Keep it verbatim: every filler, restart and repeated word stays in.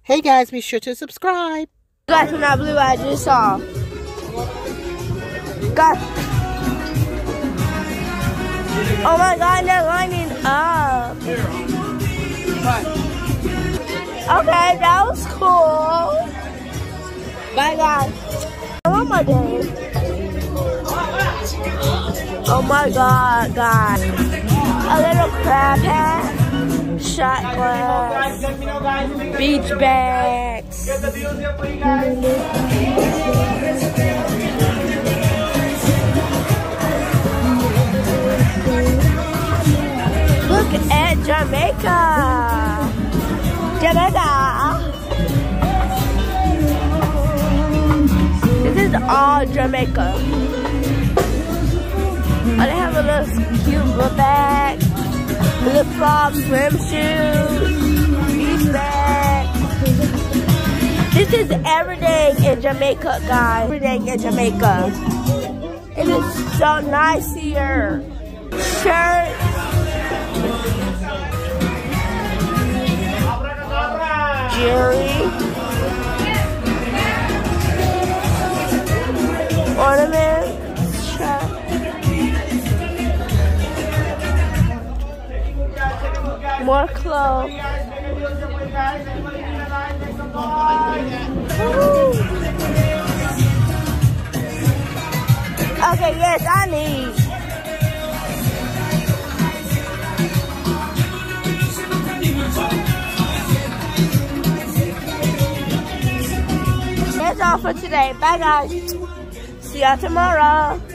Hey guys, be sure to subscribe. Guys, from that blue I just saw. Guys. Oh my god, they're lining up. Okay, that was cool. Bye guys. Oh my god. Oh my god, guys. A little crab hat. Shot glass, beach bags. Look at Jamaica. Jamaica. This is all Jamaica. Oh, they have a little cute little bag. Flip-flops, swimsuits, beach bag. This is everything in Jamaica, guys. Everything in Jamaica. It is so nice here. Shirts. Jewelry. Ornaments. More clothes. Woo. Okay, yes, I need. That's all for today. Bye, guys. See y'all tomorrow.